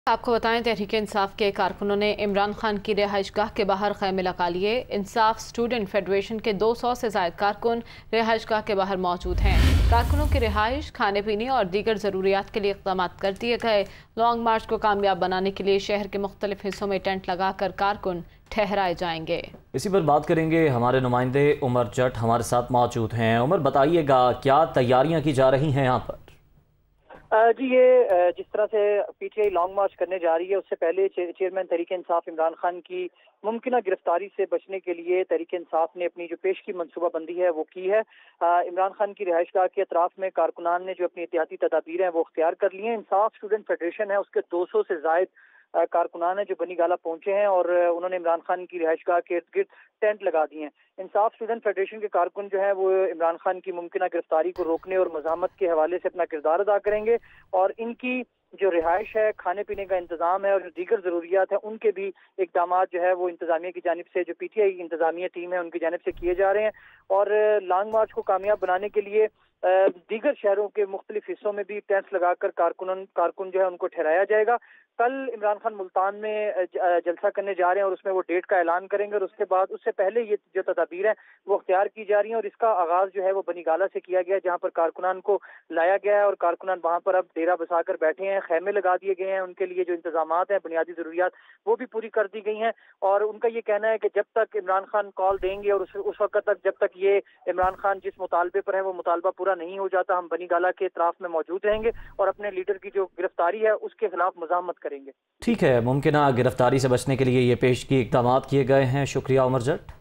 आपको बताएं, तहरीक इंसाफ के कारकुनों ने इमरान खान की रिहाइशगाह के बाहर खैमे लगा लिए। इंसाफ स्टूडेंट फेडरेशन के 200 से ज्यादा कारकुन रिहाइशगाह के बाहर मौजूद हैं। कारकुनों की रिहाइश, खाने पीने और दीगर ज़रूरियात के लिए इक़दाम कर दिए गए। लॉन्ग मार्च को कामयाब बनाने के लिए शहर के मुख्तलिफ हिस्सों में टेंट लगाकर कारकुन ठहराए जाएंगे। इसी पर बात करेंगे, हमारे नुमाइंदे उमर जट हमारे साथ मौजूद हैं। उमर, बताइएगा क्या तैयारियां की जा रही हैं यहाँ पर? जी, ये जिस तरह से पीटीआई लॉन्ग मार्च करने जा रही है, उससे पहले चेयरमैन तहरीक इंसाफ इमरान खान की मुमकिन गिरफ्तारी से बचने के लिए तहरीक इंसाफ ने अपनी जो पेश की मनसूबाबंदी है वो की है। इमरान खान की रिहाइशगाह के अतराफ में कारकुनान ने जो अपनी एहतियाती तदाबीर हैं वो अख्तियार कर ली हैं। इंसाफ स्टूडेंट फेडरेशन है, उसके 200 से जायद कारकुनान है जो बनी गाला पहुंचे हैं और उन्होंने इमरान खान की रिहाइशगाह के इर्द गिर्द टेंट लगा दिए हैं। इंसाफ स्टूडेंट फेडरेशन के कारकुन जो है वो इमरान खान की मुमकिन गिरफ्तारी को रोकने और मज़ामत के हवाले से अपना किरदार अदा करेंगे और इनकी जो रिहाइश है, खाने पीने का इंतजाम है और जो दीगर जरूरियात है उनके भी इकदाम जो है वो इंतजामिया की जानिब से, जो पीटीआई इंतजामिया टीम है उनकी जानिब से किए जा रहे हैं। और लॉन्ग मार्च को कामयाब बनाने के लिए दीगर शहरों के मुख्तलिफ हिस्सों में भी टेंट्स लगाकर कारकुन जो है उनको ठहराया जाएगा। कल इमरान खान मुल्तान में जलसा करने जा रहे हैं और उसमें वो डेट का ऐलान करेंगे और उसके बाद उससे पहले ये जो तदाबीर है वो अख्तियार की जा रही है और इसका आगाज जो है वो बनी गाला से किया गया है, जहाँ पर कारकुनान को लाया गया है और कारकुनान वहाँ पर अब डेरा बसाकर बैठे हैं। खैमे लगा दिए गए हैं, उनके लिए जो इंतजामात हैं, बुनियादी जरूरियात वो भी पूरी कर दी गई हैं। और उनका ये कहना है कि जब तक इमरान खान कॉल देंगे और उस वक्त तक, जब तक ये इमरान खान जिस मुतालबे पर है वो मुतालबा पूरा नहीं हो जाता, हम बनी गाला के इतराफ में मौजूद रहेंगे और अपने लीडर की जो गिरफ्तारी है उसके खिलाफ मज़ामत करेंगे। ठीक है, मुमकिन गिरफ्तारी से बचने के लिए ये पेश की इक़दाम किए गए हैं। शुक्रिया उमर जट।